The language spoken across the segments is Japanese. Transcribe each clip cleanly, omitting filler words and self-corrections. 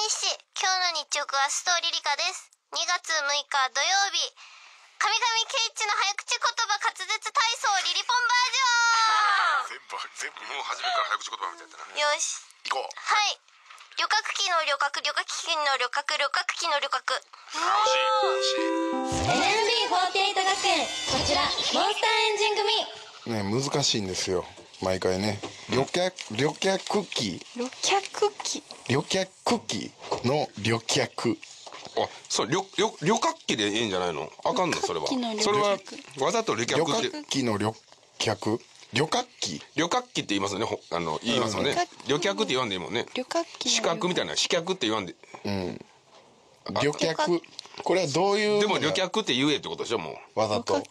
日誌、今日の日直は須藤リリカです。2月6日土曜日、神々ケイチの早口言葉滑舌体操リリポンバージ全部もう初めから早口言葉みたいだな。 ョン。よし。 行こう。 はい。旅客機の旅客、旅客機の旅客、旅客機の旅客。 惜しい。 NMB48 学園、こちらモンスターエンジン組。 ね、難しいんですよ毎回ね。旅客機の旅客。 あ、そう、旅客機でいいんじゃないの？あかんのそれは。それはわざと旅客って。 旅客機の旅客。旅客機って言いますよね。言いますよね。旅客って言わんでいいもんね。 旅客機資格みたいな、資格って言わんで。 旅客。これはどういう。 でも旅客って言えってことでしょ、もう。 わざと。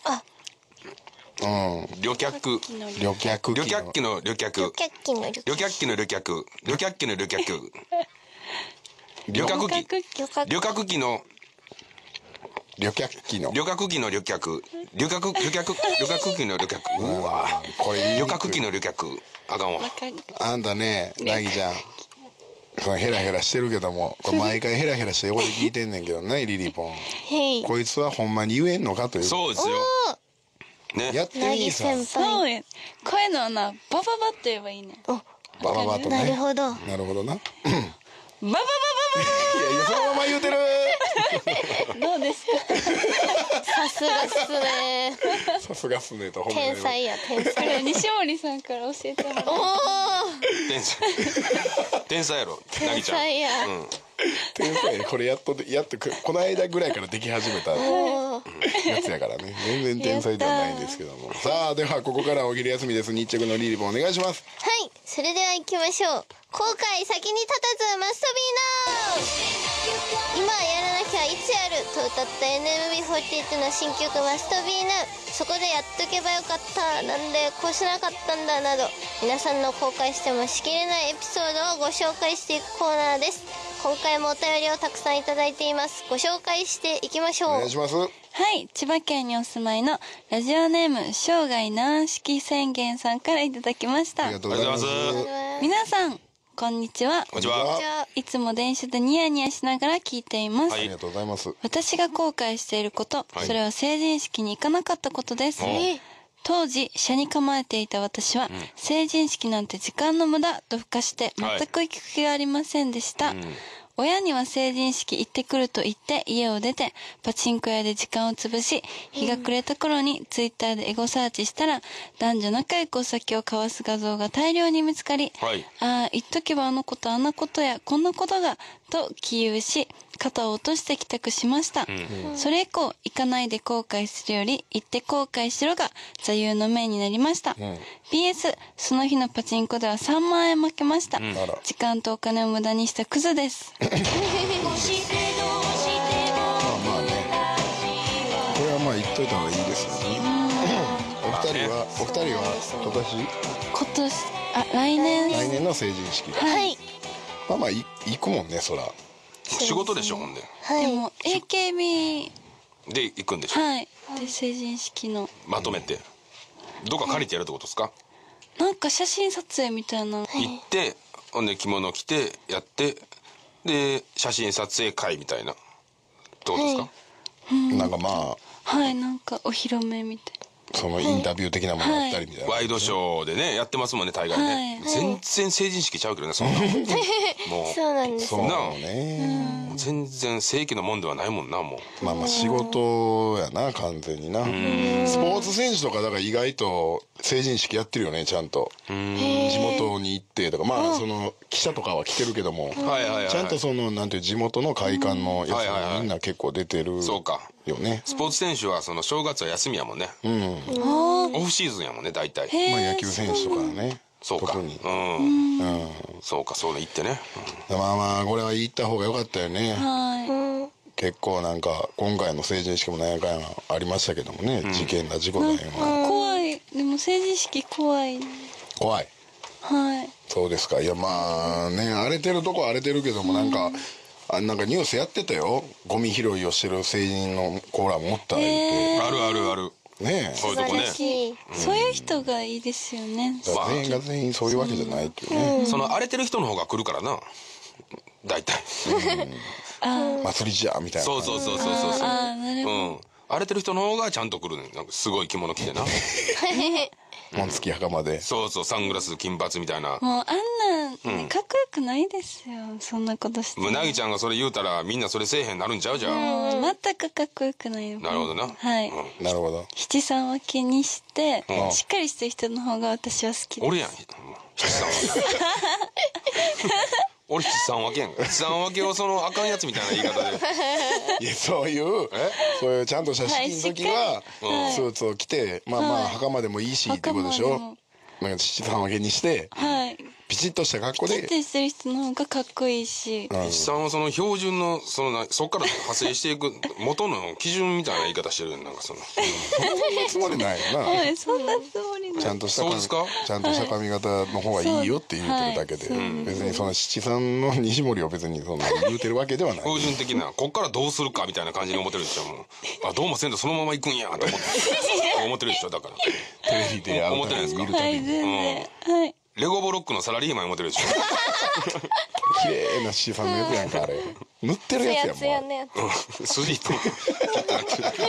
旅客。 旅客機の旅客。旅客機の旅客。旅客機の旅客。旅客機。旅客機の。 旅客機の。 旅客機の旅客。旅客機の旅客。うわこれ旅客機の旅客。あかんわ。 あんたね、ラギちゃん。ヘラヘラしてるけども、これ毎回ヘラヘラして横で聞いてんねんけどね、リリポン。こいつはほんまに言えんのかという。 そうですよ。ね。 やってみーさん。 そうや。こういうのはな、バババって言えばいいね。 バババとね。 なるほど。 なるほどな。 ババババいやそのまま言うてる。 バどうですか？ さすがっすね。 さすがっすねと褒められる。 天才や、天才。 これ西森さんから教えてもらう。 天才やろ、なぎ天ちゃん。 才や。 天才。これやっとこの間ぐらいからでき始めたやつやからね。全然天才ではないんですけども。さあではここからお昼休みです。日直のリリポンお願いします。 はい、それでは行きましょう。後悔先に立たずマストビーナウ。今やらなきゃいつやると歌った NMB48 の新曲マストビーナウ。そこでやっとけばよかった、なんでこうしなかったんだなど、皆さんの後悔してもしきれないエピソードをご紹介していくコーナーです。今回もお便りをたくさんいただいています。ご紹介していきましょう。 お願いします。 はい、千葉県にお住まいのラジオネーム生涯軟式宣言さんからいただきましたありがとうございます。 皆さんこんにちは。 こんにちは。 いつも電車でニヤニヤしながら聞いています、 ありがとうございます。 私が後悔していること、それは成人式に行かなかったことです、当時車に構えていた私は、成人式なんて時間の無駄とふかして全く行く気がありませんでした、親には成人式行ってくると言って家を出てパチンコ屋で時間を潰し、日が暮れた頃にツイッターでエゴサーチしたら男女仲良くお酒を交わす画像が大量に見つかり、ああ言っとけばあのことあんなことやこんなことがと気憂し肩を落として帰宅しました、それ以降行かないで後悔するより行って後悔しろが座右の銘になりました、PS その日のパチンコでは3万円負けました、時間とお金を無駄にしたクズですまあね。これはまあ言っといた方がいいですよね。お二人は今年来年の成人式。 はい。 まあまあ行くもんね、そら。 仕事でしょ、ほんで。 はい。 でも AKB で行くんでしょ。 はいで成人式のまとめて。どっか借りてやるってことですか？ なんか写真撮影みたいな、 行って、ほんで着物着てやって、で写真撮影会みたいな。どうですか？ なんかまあはいなんかお披露目みたいそのインタビュー的なものやったりみたいな。 ワイドショーでねやってますもんね、大概ね。全然成人式ちゃうけどね、そんなもん。もうそうなんです。 そうね。 全然正規のもんではないもんな、もう。 まあまあ仕事やな、完全にな。スポーツ選手とかだから意外と成人式やってるよね、ちゃんと。地元に行ってとか、まあその記者とかは来てるけども、ちゃんとそのなんていう地元の会館のやつにみんな結構出てるよね。 スポーツ選手はその正月は休みやもんね。オフシーズンやもんね、大体。 まあ野球選手とかね。 そうか。 特に。 そうか、そう言ってね。 まあまあこれは言った方が良かったよね。結構なんか今回の成人式も何やかんやありましたけどもね、事件だ事故だよ。 怖い。でも成人式怖い。 怖い。 はい。 そうですか。いやまあね、荒れてるとこ荒れてるけども、なんかニュースやってたよ。ゴミ拾いをしてる成人のコーラ持ったりってあるあるある。 ねえ、 そういうとこね。 そういう人がいいですよね。 全員が全員そういうわけじゃないっていうね。 その荒れてる人の方が来るからな。 大体。 祭りじゃみたいな。 そうそうそうそうそうそう。荒れてる人の方がちゃんと来るね。なんかすごい着物着てな。 紋付き袴で。 そうそう、サングラス金髪みたいな。 もうあんなんかっこよくないですよ、そんなことして。 なぎちゃんがそれ言うたらみんなそれせえへんなるんちゃうじゃん。 全くかっこよくないよ。 なるほどな。 はい。 なるほど。 七三分けにしてしっかりしてる人の方が私は好きです。 俺やん。七三分け。俺七三分けやん。七三分けをそのあかんやつみたいな言い方で。 いやそういうちゃんとした式の時はスーツを着てまあ袴でもいいしってことでしょ。なんか七三分けにしてピチッとした格好で。 ピチッとしてる人の方がかっこいいし。 七三はその標準のそっから派生していく元の基準みたいな言い方してる。なんかその。 そんなつもりないよな。 はい、そんなつもりない。 ちゃんとした髪型の方がいいよって言うてるだけで、別にその七三の西森を別にそんな言うてるわけではない。 標準的なこっからどうするかみたいな感じに思ってるでしょ。もうあどうもせんとそのまま行くんやと思ってるでしょ。だからテレビで思ってないですか。 はい、全然。はい。 レゴブロックのサラリーマン思ってるでしょ。 綺麗な七三のやつやんかあれ。塗ってるやつやんもう。筋と。 すごいそれに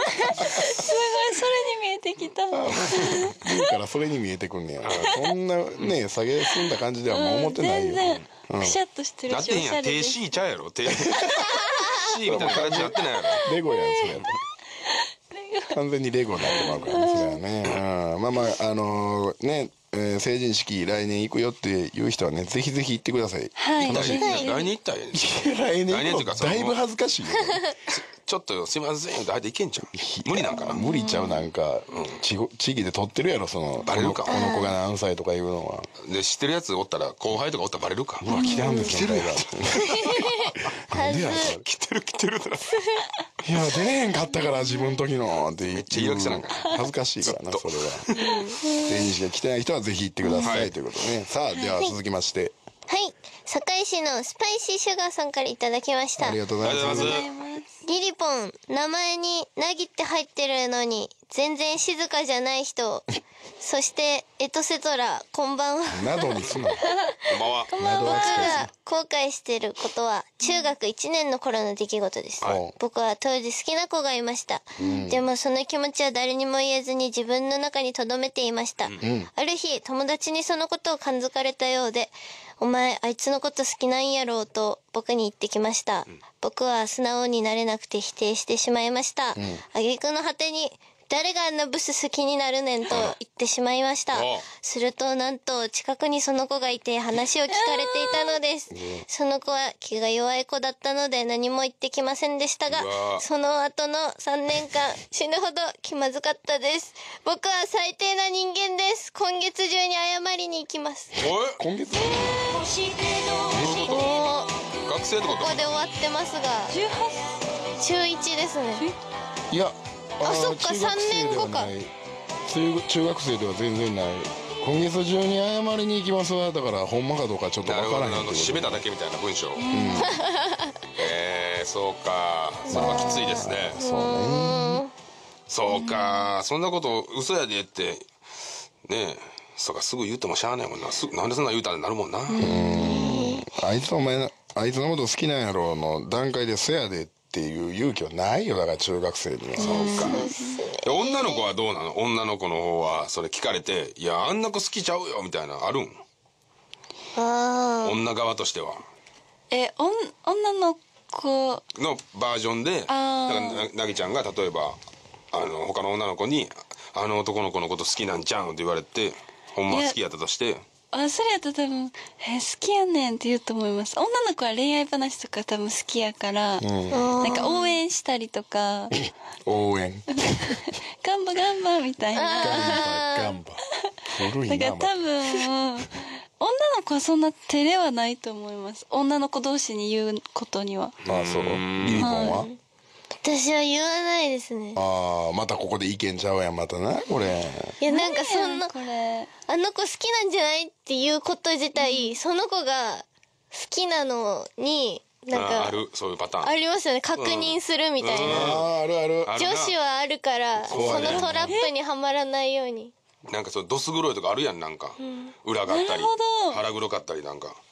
見えてきた。 言うからそれに見えてくんねや。そんなね下げすんだ感じではもう思ってないよ。 全然くしゃっとしてるし。 なってへんやん。手 C ちゃうやろ。手 C みたいな形になってないやろ。 レゴやんそれ。完全にレゴになってまうからそれはね。まあまあね。成人式来年行くよっていう人はねぜひぜひ行ってください。 はい。 来年行ったら来年行くのだいぶ恥ずかしいよ。 ちょっとすいませんっていけんじゃん。無理なんかな。 無理ちゃう。なんか地域で撮ってるやろそのバレるか。 この子が何歳とかいうのは。 で知ってるやつおったら後輩とかおったらバレるか。 うわ来てはんですよ。なんでや来てるいや出れへんかったから自分の時のって言って言い訳せなんか恥ずかしいからなそれは。成人式が来てない人はぜひ行ってくださいということでね。さあでは続きまして堺市のスパイシーシュガーさんからいただきました。 ありがとうございます。 リリポン、名前になぎって入ってるのに全然静かじゃない人。そしてエトセトラ、こんばんは。 などにすな。 こんばんは。 僕が後悔してることは中学1年の頃の出来事です。僕は当時好きな子がいました。でもその気持ちは誰にも言えずに自分の中に留めていました。ある日友達にそのことを感づかれたようで、お前あいつのこと好きなんやろうと僕に言ってきました。僕は素直になれなくて否定してしまいました。挙句の果てに誰があんなブス好きになるねんと言ってしまいました。するとなんと近くにその子がいて話を聞かれていたのです。その子は気が弱い子だったので何も言ってきませんでしたが、その後の3年間死ぬほど気まずかったです。僕は最低な人間です。今月中に謝りに行きます。 今月もう学生とかここで終わってますが中1ですね。 いやあそっか3年後か。 中学生では全然ない。今月中に謝りに行きますわ。だからほんまかどうかちょっとわからへんけど締めただけみたいな文章。そうかそれはきついですね。そうかそんなこと嘘やでってねえそうかすぐ言ってもしゃあないもんな。なんでそんな言うたらなるもんな。 あいつお前あいつのこと好きなんやろの段階で「そやで」っていう勇気はないよ。だから中学生には。 そうか女の子はどうなの。女の子の方はそれ聞かれて「いやあんな子好きちゃうよ」みたいなあるん。女側としては女の子のバージョンでだからなぎちゃんが例えば他の女の子に「あの男の子のこと好きなんちゃうん」って言われてほんま好きやったとしてそれやったら多分好きやねんって言うと思います。女の子は恋愛話とか多分好きやから、なんか応援したりとか応援ガンバガンバみたいなガンバ古いな。 だから多分女の子はそんな照れはないと思います。女の子同士に言うことには。 そうリリポンは私は言わないですね。 またここで意見ちゃうやんまたなこれ。 いやなんかそんなこれあの子好きなんじゃないっていうこと自体、その子が好きなのになんかあるそういうパターンありますよね。確認するみたいな。 あるある。 女子はあるからそのトラップにはまらないように。 なんかそうどす黒いとかあるやん。なんか裏があったり腹黒かったりなんか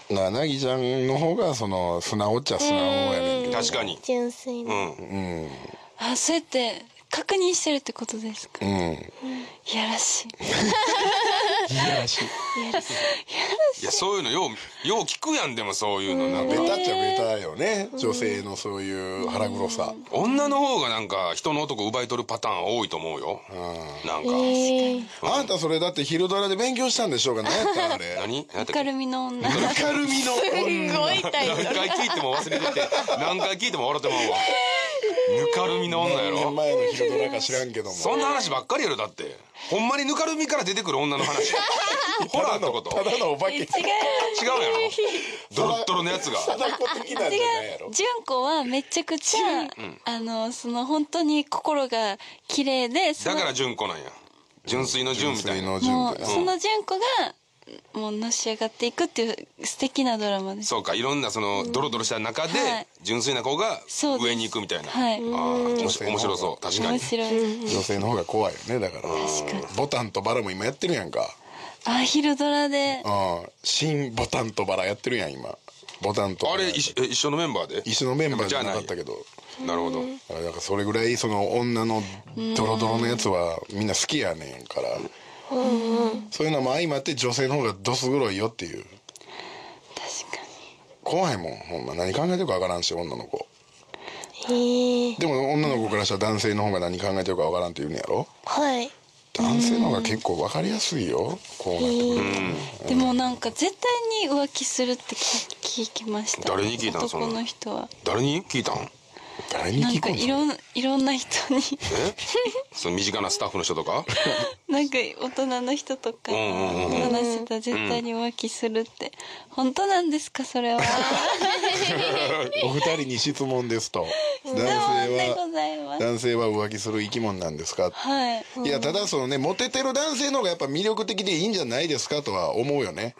なぎちゃんの方がその素直っちゃ素直やねんけど。 確かに。 純粋な。 あ、そうやって確認してるってことですか。いやらしい。 いやらしい。 いやそういうのよう聞くやん。でもそういうのなんかベタっちゃベタよね、女性のそういう腹黒さ。 女の方がなんか人の男奪い取るパターン多いと思うよ。なんかあんたそれだって昼ドラで勉強したんでしょうか。何やったあれ。 何ぬかるみの女。 ぬかるみの女。 すごいタイトル。 何回聞いても忘れてて何回聞いても笑ってまうわ。ぬかるみの女や何年ろ。 前の昼ドラか知らんけども。 そんな話ばっかりやろ。だってほんまにぬかるみから出てくる女の話。ホラーってことただのお化け。 違うやろ。ドロッドロのやつが。 貞子的なんじゃないやろ。 純子はめちゃくちゃ、その本当に心が綺麗で、 だから純子なんや。純粋の純みたいな。 もうその純子がもうのし上がっていくっていう素敵なドラマです。 そうか、いろんなそのドロドロした中で純粋な子が上に行くみたいな。 はい。 面白そう。確かに面白い。 女性の方が怖いよね。だからボタンとバラも今やってるやんか。 あ、昼ドラで。 新ボタンとバラやってるやん今。ボタンとあれ一緒のメンバーで。 一緒のメンバーじゃなかったけど。 なるほど。 だからそれぐらいその女のドロドロのやつはみんな好きやねんから、そういうのも相まって女性の方がどす黒いよっていう。 確かに怖いもんほんま。何考えてるかわからんし女の子。 へえ。 でも女の子からしたら男性の方が何考えてるかわからんって言うねやろ。 はい。 男性の方が結構わかりやすいよこうなってくると。 でもなんか絶対に浮気するって聞きました。 誰に聞いたん？ 男の人は。 誰に聞いたん？ 誰になんか聞くんすいろんな人にその身近なスタッフの人とかなんか大人の人とか話してたら絶対に浮気するって本当なんですかそれは。 お二人に質問ですと。 質問でございます。 男性は浮気する生き物なんですか。 はい。 いやただそのねモテてる男性の方がやっぱ魅力的でいいんじゃないですかとは思うよね。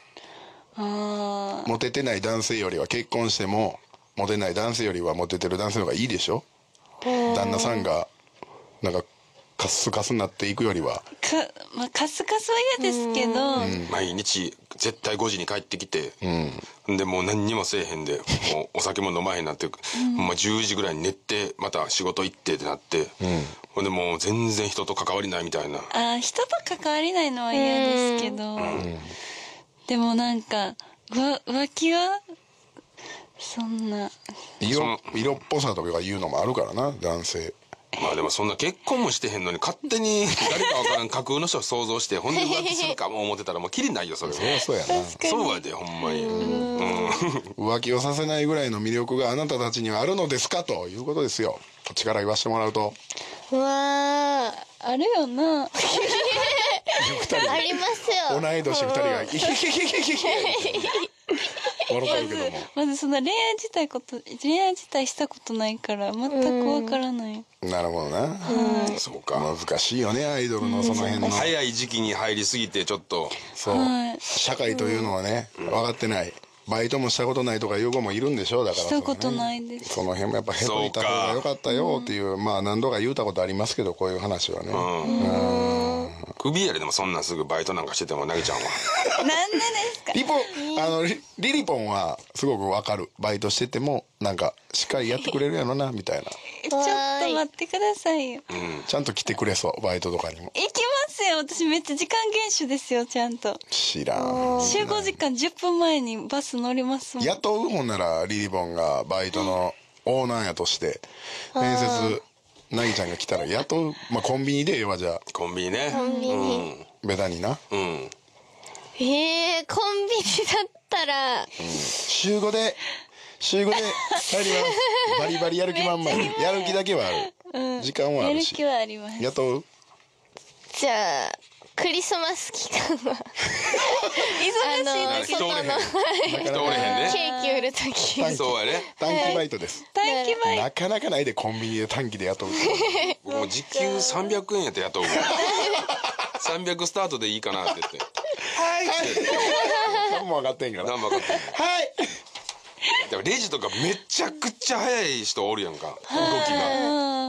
モテてない男性よりは結婚してもモテない男性よりはモテてる男性の方がいいでしょ。旦那さんがなんかカスカスになっていくよりは。 まあカスカスは嫌ですけど、 毎日絶対5時に帰ってきて、でもう何にもせえへんでもうお酒も飲まへんなって、10時ぐらいに寝てまた仕事行ってってなって、ほんでもう全然人と関わりないみたいな。 人と関わりないのは嫌ですけど、でもなんか浮気はそんな色っぽさとかいうのもあるからな男性。 まあでもそんな結婚もしてへんのに勝手に誰か分からん架空の人を想像してほんで浮気するかも思ってたらもうキリないよそれは。 そうやな。 そうやでほんまに。 浮気をさせないぐらいの魅力があなたたちにはあるのですかということですよ。こっちから言わせてもらうと。 うわー。 あるよな。 ありますよ。 同い年2人がキキキキキキキ笑ってるけども。 まずその恋愛自体したことないから全くわからない。 なるほどな。 そうか。 難しいよねアイドルのその辺の。 早い時期に入りすぎてちょっと。 そう社会というのはね分かってない。バイトもしたことないとかいう子もいるんでしょ。だからしたことないです。 その辺もやっぱへといた方が良かったよっていうまあ何度か言うたことありますけどこういう話はね。 首やりでもそんなんすぐバイトなんかしててもなぎちゃんは。 なんでですか。 リリポンはすごくわかる。バイトしててもなんかしっかりやってくれるやろなみたいな。 ちょっと待ってくださいよ。 ちゃんと来てくれそうバイトとかにも。 行きますよ。私めっちゃ時間厳守ですよちゃんと。 知らん。 集合時間10分前にバス乗りますもん。 雇うほんならリリポンがバイトのオーナーやとして面接なぎちゃんが来たら雇う。まあコンビニでええわじゃあ。 コンビニね。 コンビニ。 ベタにな。 コンビニだったら。 週5で帰ります。バリバリやる気満々に。やる気だけはある。時間はあるし。 やる気はあります。 雇う。 じゃあクリスマス期間は忙しい時人おれへん。人おれへんね。 ケーキ売るとき。 そうやね。 短期バイトです。 短期バイト。 なかなかないでコンビニで短期で雇う。 僕も時給300円やって雇うわ。300スタートでいいかなって言って。 はい何も分かってんから。 何も分かってんの。 はいでもレジとかめちゃくちゃ早い人おるやんか動きが。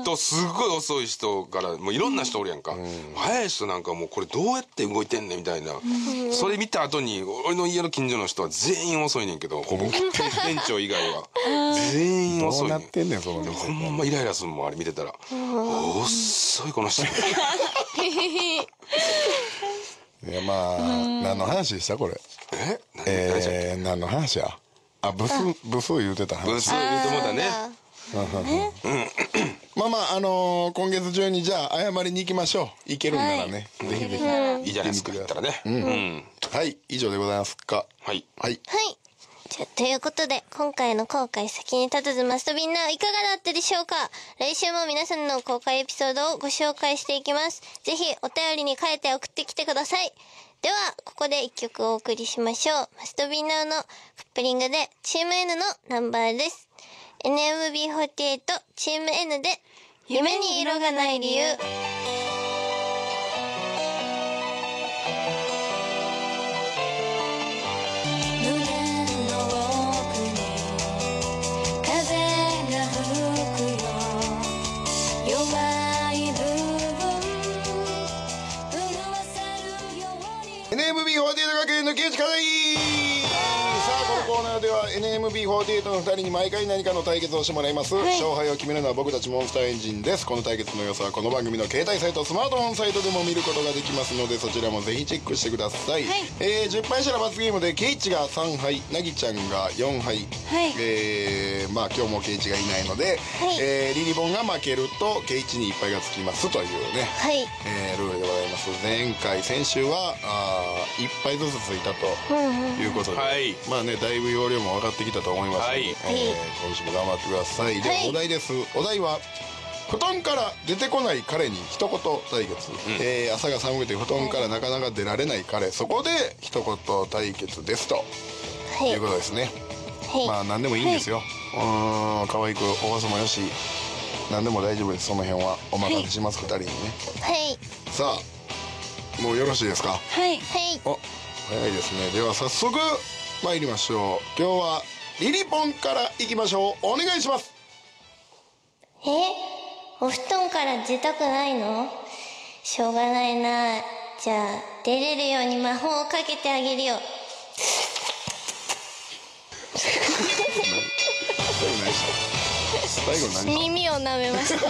とすごい遅い人からもういろんな人おるやんか、速い人なんかもうこれどうやって動いてんねんみたいな、それ見た後に俺の家の近所の人は全員遅いねんけど、ほぼ店長以外は全員遅いねん。 どうなってんねんその店。 ほんまイライラするもんあれ見てたら、遅いこの人。 いやまあ何の話でしたこれ。何の話や。あ、ブス言うてた話。 ブス言うてもうたね。 まあまあ今月中にじゃあ謝りに行きましょう。行けるんならね、ぜひぜひ。 いいじゃないですか言ったらね。 はい、以上でございますか。 はいはいはいじゃあということで今回の後悔先に立たずマストビンナーいかがだったでしょうか。来週も皆さんの公開エピソードをご紹介していきます。ぜひお便りに書いて送ってきてください。ではここで一曲お送りしましょう。マストビンナーのカップリングでチーム N のナンバーです。 NMB48 チーム N で夢に色がない理由。 NMB48 学園の木内課題。さあこのコーナーでは NMB48 の2人に毎回何かの対決をしてもらいます、勝敗を決めるのは僕たちモンスターエンジンです。この対決の様子はこの番組の携帯サイトスマートフォンサイトでも見ることができますのでそちらもぜひチェックしてください、10敗したら罰ゲームでケイチが3敗なぎちゃんが4敗、まあ今日もケイチがいないので、リリボンが負けるとケイチに1敗がつきますというね、ルールでございます。先週は1敗ずつついたということで、まあねだいぶ容量も分かってきたと思いますので、今週も頑張ってください。ではお題です。お題は布団から出てこない彼に一言対決、朝が寒くて布団からなかなか出られない彼、そこで一言対決ですということですね。まあ何でもいいんですよ。可愛くおばさもよし何でも大丈夫です。その辺はお任せします、2人にね。さあもうよろしいですか。お早いですね。では早速参りましょう。今日はリリポンからいきましょう。お願いします。 お布団から出たくないの？しょうがないな。じゃあ出れるように魔法をかけてあげるよ。 最後何？ 耳を舐めました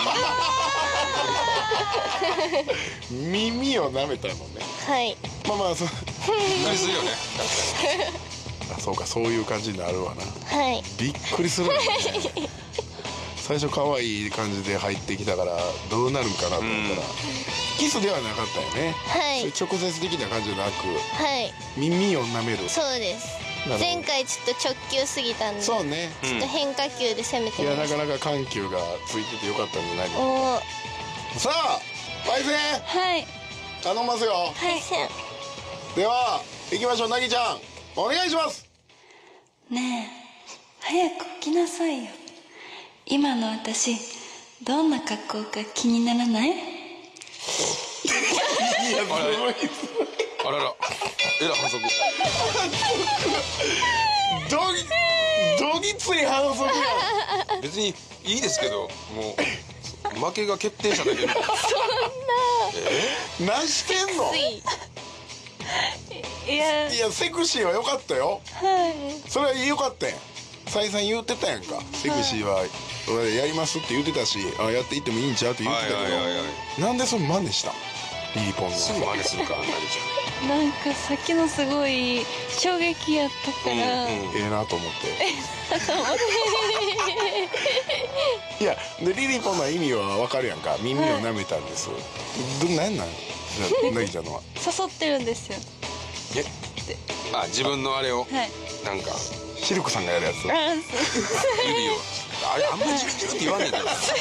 耳を舐めたのね。まあまあびっくりするよね。 あ、そうか、そういう感じになるわな。びっくりするよね。最初可愛い感じで入ってきたからどうなるんかなと思ったら、キスではなかったよね。そういう直接的な感じじゃなく、耳を舐める。 そうです。前回ちょっと直球すぎたんで、 そうね、 ちょっと変化球で攻めてみました。 いやなかなか緩急がついててよかったんじゃないかな。さあパイセン頼みますよ。では行きましょう。なぎちゃんお願いします。 ねえ早く起きなさいよ。今の私どんな格好か気にならない？ いやすごい。 あららえらい反則。 どぎつい反則や。 別にいいですけどもう負けが決定しただけで。そんな。何してんの？いやセクシーは良かったよ。それは良かったやん。再三言ってたやんか。セクシーはやりますって言ってたし、やっていってもいいんちゃうって言ってたけど、なんでその真似した？リリポンのすぐ真似するからなぎちゃん。 なんかさっきのすごい衝撃やったから、 ええなと思って。いやでリリポンの意味は分かるやんか。耳を舐めたんです。何なんなぎちゃんのは。 誘ってるんですよ。 自分のあれをなんかシルクさんがやるやつ。 指をあれあんまりジュルジュルって言わねえけど。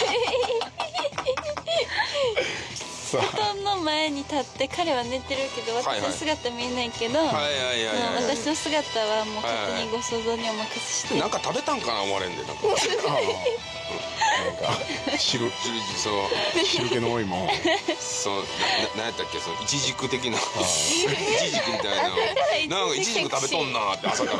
布団の前に立って彼は寝てるけど私の姿見えないけど、私の姿はもう勝手にご想像にお任せして。 なんか食べたんかな思われんでなんか。 汁気の多いもん。 そうなんやったっけ、そのイチジク的なイチジクみたいな、なんかイチジク食べとんなって朝から。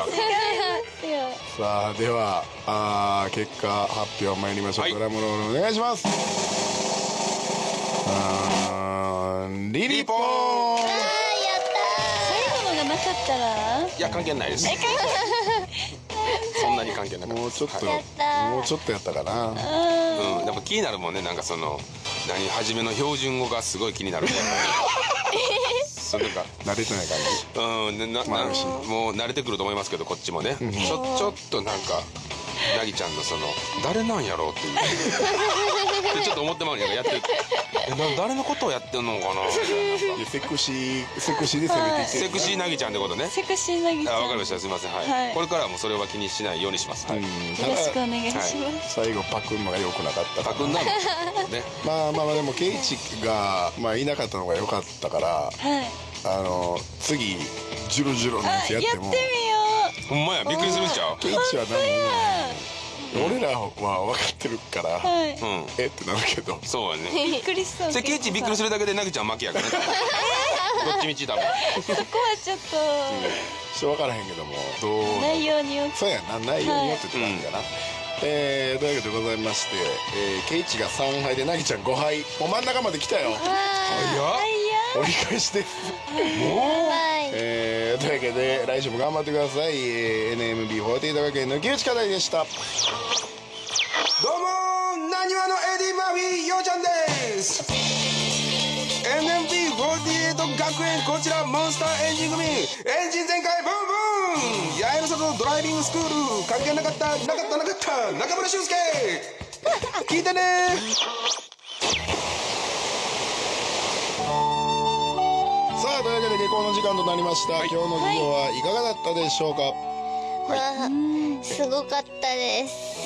さあでは結果発表参りましょう。ドラムロールお願いします。 リリポーン。 あーやっ最後のがなかったらいや関係ないです。そんなに関係なかった。 もうちょっとやったーもうちょっとやったかな。 うん、やっぱ気になるもんね、なんかその初めの標準語がすごい気になるね。それか慣れてない感じ。 うんでもう慣れてくると思いますけど、こっちもね、ちょっとなんかなぎちゃんのその誰なんやろうっていうでちょっと思ってまうんやけど、やって誰のことをやってんのかなみたいな。 いやセクシーで攻めていってセクシーなぎちゃんってことね。 セクシーなぎちゃん。 あ、わかりました、すいません。はい、 はいこれからはもうそれは気にしないようにします。はい、 よろしくお願いします。 最後パクんのが良くなかったかな。 パクンなのね。 まあでもケイチがいなかったのが良かったから、 はい。 次ジュロジュロのやつやってもやってみよほんまや、びっくりするんちゃう。 ケイチは何も言わない。俺らは分かってるから、 う。はい。 うん、 えってなるけど、 そうやね。 びっくりしそう。 それケイチびっくりするだけでなぎちゃん負けやからね。どっちみちダメ。 そこはちょっとちょっと分からへんけども、どう内容によって。 そうやな、内容によってって感じかな。というわけでございまして、ケイチが3敗でなぎちゃん5敗、もう真ん中まで来たよ。折り返しです。 はいというわけで来週も頑張ってください。NMB48 学園の木内課題でした。 どうもなにわのエディ・マーフィーようちゃんです。 NMB48 学園、こちらモンスターエンジン組、エンジン全開ブンブン、八重の里ドライビングスクール、関係なかった中村俊介、聞いてね。 さあというわけで下校の時間となりました。今日の授業はいかがだったでしょうか。 わあすごかったです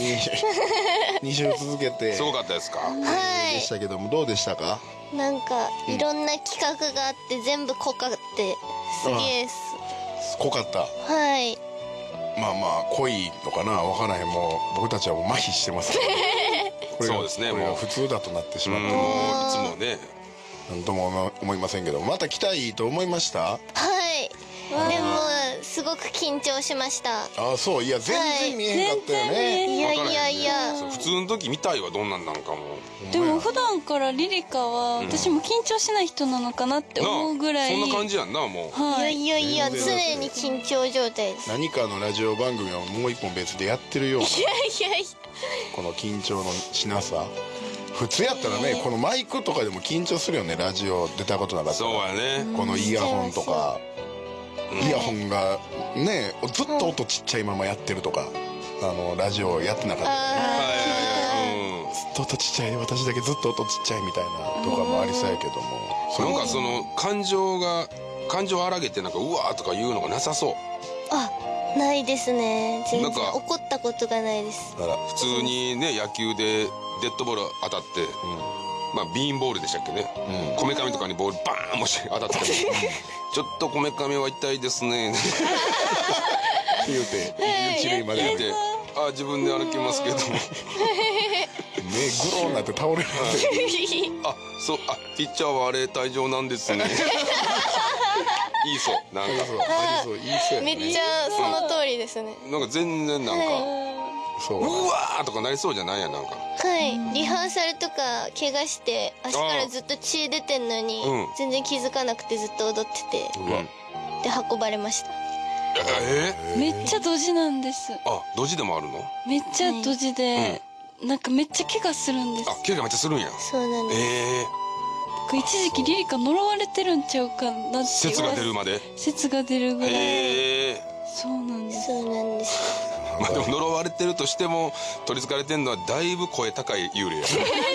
2週続けてすごかったですか。 でしたけども、どうでしたか。 なんかいろんな企画があって全部濃かってすげえっす。 濃かった。 はいまあ濃いのかな、分からへん。もう僕たちはもう麻痺してますからこれがそうですねこれがもう普通だとなってしまって、 もういつもね。 なんとも思いませんけど、また来たいと思いました。 はいでもすごく緊張しました。 あ、そう。いや全然見えへんかったよね。 いやいやいやそう普通の時見たいはどんなんなんかも。 でも普段からリリカは私も緊張しない人なのかなって思うぐらい。 そんな感じやんなもう。 はい。 いやいや全然常に緊張状態です。 何かのラジオ番組をもう一本別でやってるような、 いやいやいやこの緊張のしなさ。普通やったらね、このマイクとかでも緊張するよね。ラジオ出たことなかったら。 そうやね。 このイヤホンとか、イヤホンがねずっと音ちっちゃいままやってるとか、ラジオやってなかったらね、ずっと音ちっちゃい、私だけずっと音ちっちゃいみたいなとかもありそうやけども、 なんかその感情を荒げてなんかうわーとか言うのがなさそう。 あないですね。全然なんか怒ったことがないです。 だから普通にね野球でデッドボール当たって、まあビーンボールでしたっけね、こめかみとかにボールバーンもし当たってもちょっとこめかみは痛いですねって言うて一塁までやって言って、あ自分で歩きますけども目グローなって倒れるあそう、あピッチャーはあれ退場なんですねいいそうなんかそうありそう、いいそうやね。 めっちゃその通りですね。 なんか全然なんか、 そううわーとかなりそうじゃないやんなんか。 はいリハーサルとか怪我して足からずっと血出てんのに全然気づかなくてずっと踊ってて、 うわで運ばれました。 めっちゃドジなんです。 あドジでもあるの。 めっちゃドジで、なんかめっちゃ怪我するんです。 あ怪我めっちゃするんや。 そうなんです。 一時期リリカ呪われてるんちゃうかなって説が出るまで。 説が出るぐらい。そうなんです。 そうなんです。 まあでも呪われてるとしても取り憑かれてるのはだいぶ声高い幽霊や。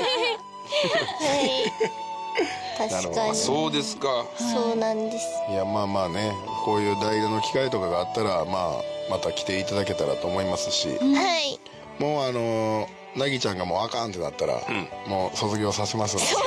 はい確かにそうですか。 そうなんです。 いやまあね、こういう代打の機会とかがあったらまた来ていただけたらと思いますし、 はいもうなぎちゃんがもうあかんってなったら、もう卒業させますので、 そんな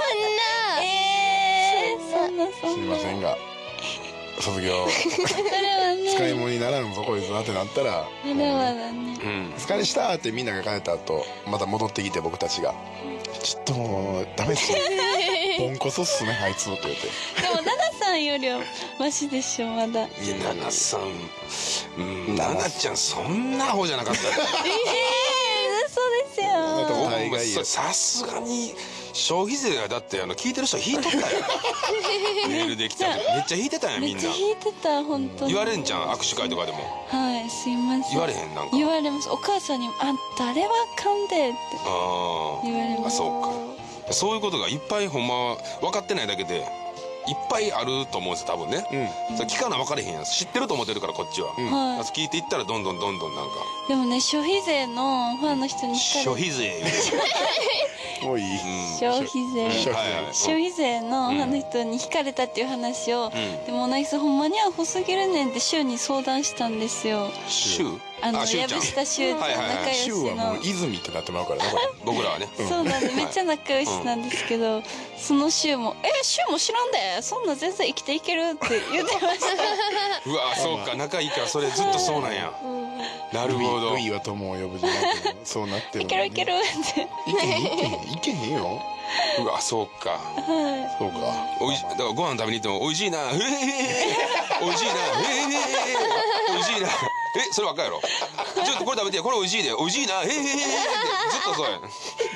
そんなすいませんが卒業それはね使い物にならんぞこいつなってなったら、 まだまだね。 うん疲れしたってみんなが帰った後また戻ってきて僕たちがちょっともうダメっすねポンコツっすねあいつって言って、 でもナナさんよりはマシでしょまだ。 いやナナさん、ナナちゃんそんなアホじゃなかった。 嘘ですよ。 大概やさすがに消費税はだって聞いてる人引いとったよメールできた時めっちゃ引いてたんやみんな。 めっちゃ引いてた本当に。 言われんじゃん握手会とかでも。 はいすいません。 言われへんなんか。 言われます。お母さんにも「あんたあれはあかんで」って言われます。 あそうか。そういうことがいっぱいほんま分かってないだけでいっぱいあると思うんですよ多分ね。それ聞かな分かれへんやん。知ってると思ってるからこっちは。聞いていったらどんどんなんか。 でもね消費税のファンの人に消費税もういい。 消費税消費税のファンの人に引かれたっていう話を、でもなぎさほんまにアホすぎるねんって柊に相談したんですよ。 柊藪下柊と仲良し柊はものう泉ってなってまうからねこれ。 僕らはね。 そうなんでめっちゃ仲良しなんですけど、その柊も「柊も知らんでそんな全然生きていける」って言ってましたうわそうか仲いいからそれずっとそうなんや。なるほど。 ルイは友を呼ぶじゃなくてそうなってる。 いけるいけるっていけへんよ。 うわそうか。 そうか。 おいだからご飯食べに行っても美味しいな美味しいな美味しいなそればっかやろ。ちょっとこれ食べてこれ美味しいで美味しいなってずっとそうやん。 確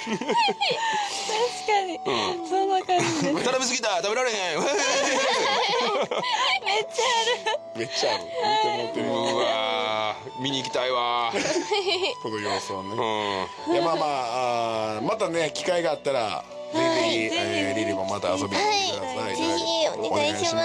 かに、そんな感じです。 食べ過ぎた食べられへんめっちゃめっちゃある。見てもうわ見に行きたいわこの様子をね。いやまあまたね機会があったらぜひリリもまた遊びに来てください。 ぜひお願いします。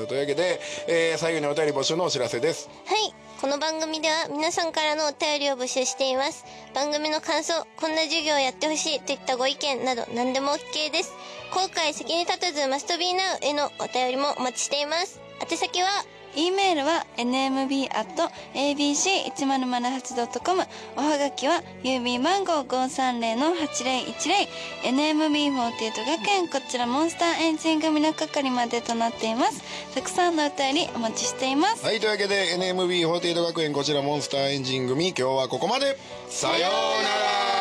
というわけで最後にお便り募集のお知らせです。 はい、この番組では皆さんからのお便りを募集しています。番組の感想、こんな授業をやってほしいといったご意見など何でも OK です。後悔先に立たずマストビーナウへのお便りもお待ちしています。宛先は E メールは nmb@abc1008.com、 おはがきは郵便番号 530-8010 NMB48 学園、こちらモンスターエンジン組の係までとなっています。たくさんのお便りお待ちしています。 はい、というわけで NMB48 学園こちらモンスターエンジン組今日はここまで。さようなら。